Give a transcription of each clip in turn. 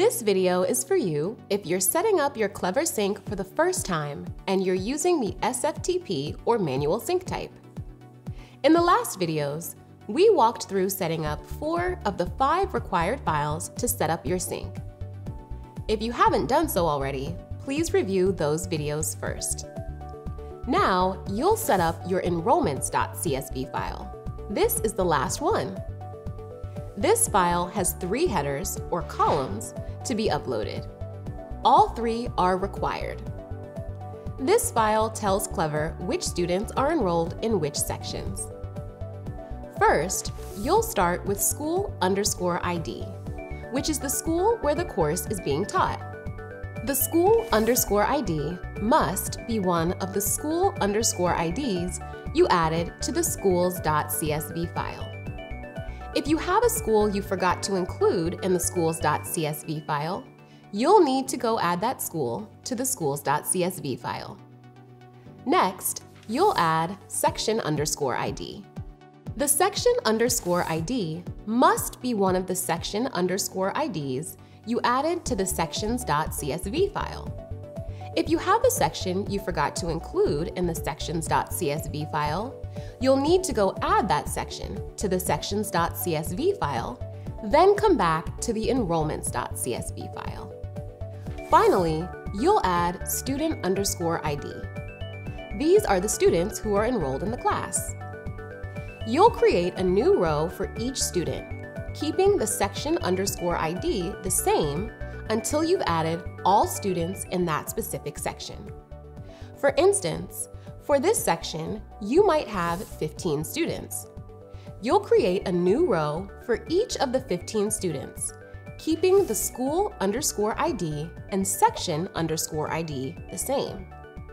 This video is for you if you're setting up your Clever Sync for the first time and you're using the SFTP or manual sync type. In the last videos, we walked through setting up 4 of the 5 required files to set up your sync. If you haven't done so already, please review those videos first. Now, you'll set up your Enrollments.csv file. This is the last one. This file has 3 headers, or columns, to be uploaded. All 3 are required. This file tells Clever which students are enrolled in which sections. First, you'll start with school_ID, which is the school where the course is being taught. The school_ID must be one of the school_IDs you added to the schools.csv file. If you have a school you forgot to include in the schools.csv file, you'll need to go add that school to the schools.csv file. Next, you'll add section_ID. The section_ID must be one of the section_IDs you added to the sections.csv file. If you have a section you forgot to include in the sections.csv file, you'll need to go add that section to the sections.csv file, then come back to the enrollments.csv file. Finally, you'll add student_ID. These are the students who are enrolled in the class. You'll create a new row for each student, keeping the section_ID the same until you've added all students in that specific section. For instance, for this section, you might have 15 students. You'll create a new row for each of the 15 students, keeping the school_ID and section_ID the same.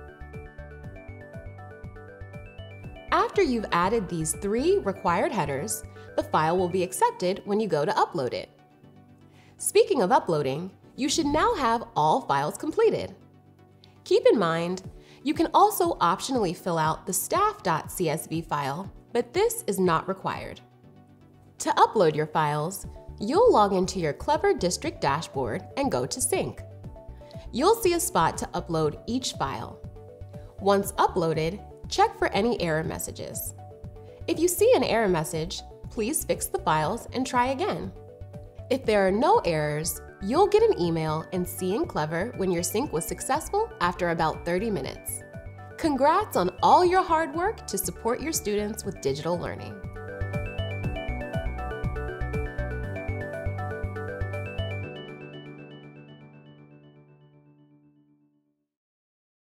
After you've added these 3 required headers, the file will be accepted when you go to upload it. Speaking of uploading, you should now have all files completed. Keep in mind, you can also optionally fill out the staff.csv file, but this is not required. To upload your files, you'll log into your Clever District dashboard and go to Sync. You'll see a spot to upload each file. Once uploaded, check for any error messages. If you see an error message, please fix the files and try again. If there are no errors, you'll get an email and see in Clever when your sync was successful after about 30 minutes. Congrats on all your hard work to support your students with digital learning.